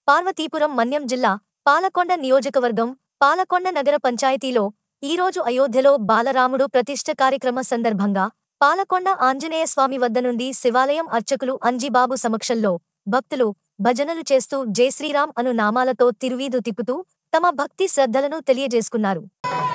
పార్వతీపురం మన్యం జిల్లా పాలకొండ నియోజకవర్గం పాలకొండ నగర పంచాయతీలో ఈరోజు అయోధ్యలో బాలరాముడు ప్రతిష్ఠ కార్యక్రమ సందర్భంగా పాలకొండ ఆంజనేయ స్వామి వద్ద నుండి శివాలయం అర్చకులు అంజిబాబు సమక్షంలో భక్తులు భజనలు చేస్తూ జై శ్రీరామ్ అను నామాలతో తిరువీధు తిప్పుతూ తమ భక్తి శ్రద్ధలను తెలియజేసుకున్నారు.